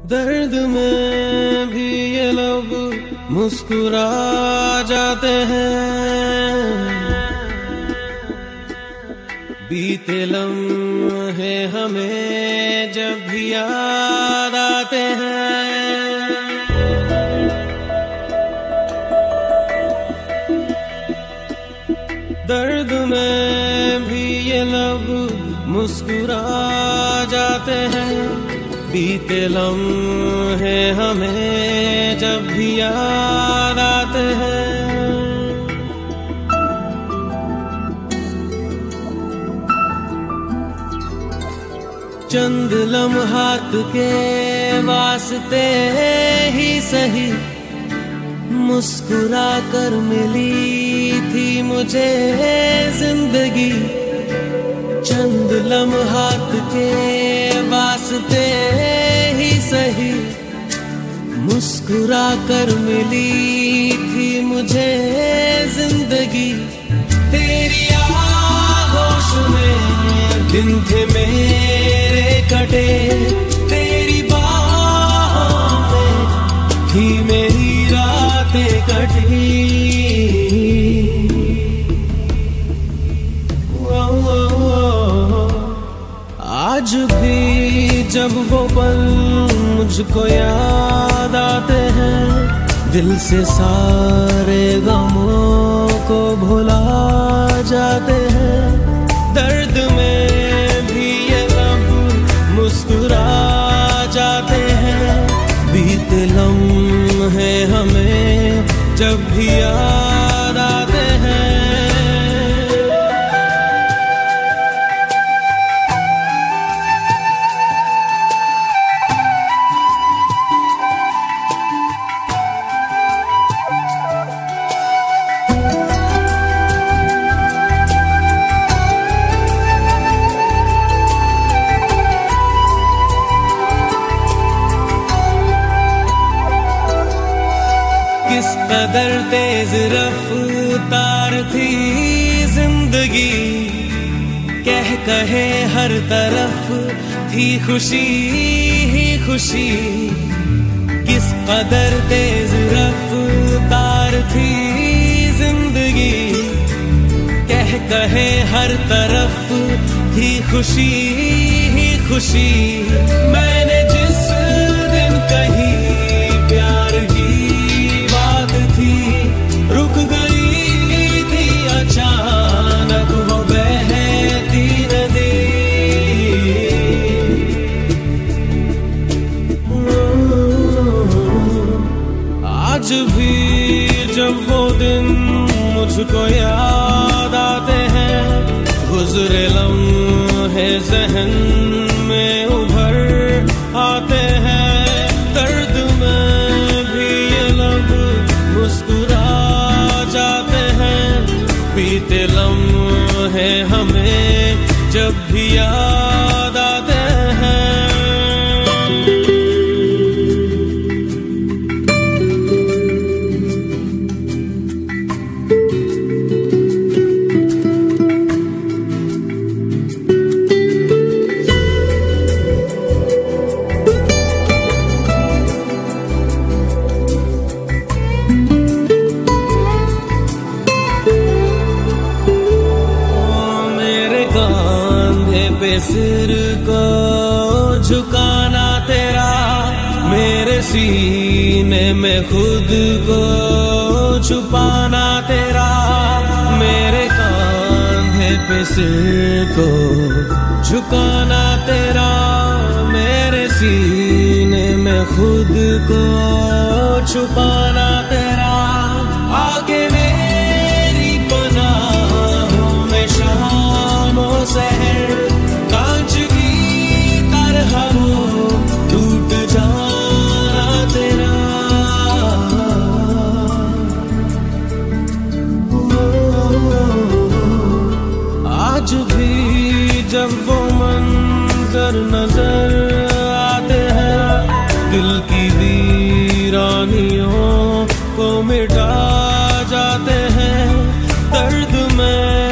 दर्द में भी ये लोग मुस्कुरा जाते हैं। बीते लम्हे हमें जब भी याद आते हैं। दर्द में भी ये लोग मुस्कुरा जाते हैं। बीते लम्हे हमें जब भी याद आते हैं। चंद लम्हात के वास्ते ही सही मुस्कुरा कर मिली थी मुझे जिंदगी। चंद लम्हात के वास्ते ही सही मुस्कुरा कर मिली थी मुझे जिंदगी। तेरी आगोश में दिन थे मेरे कटे, तेरी बाहों में थी मेरी रातें कटी। आज भी जब वो पल मुझको याद आते हैं, दिल से सारे गमों को भुला जाते हैं। दर्द में भी ये लब मुस्कुरा जाते हैं। बीते लम्हे हमें जब भी याद आते हैं। किस कदर तेज रफ्तार थी जिंदगी, कह कहे हर तरफ थी खुशी ही खुशी। किस कदर तेज रफ्तार थी जिंदगी, कह कहे हर तरफ थी खुशी ही खुशी। मैंने जिस दिन कही प्यार की रुक गई थी अचानक वो बहती नदी। आज भी जब वो दिन मुझको याद आते हैं, गुजरे लम्हे ज़हन में उभर आते हैं। दर्द में भी ये लब मुस्कुरा जाते हैं। बीते लम्हे हमें जब भी याद आते हैं। सिर को झुकाना तेरा, मेरे सीने में खुद को छुपाना तेरा। मेरे कांधे पे सिर को झुकाना तेरा, मेरे सीने में खुद को छुपाना तेरा। आके मेरी पनाहों में शामों सहर टूट जाना तेरा। आज भी जब वो मंजर नजर आते हैं, दिल की वीरानियों को मिटा जाते हैं। दर्द में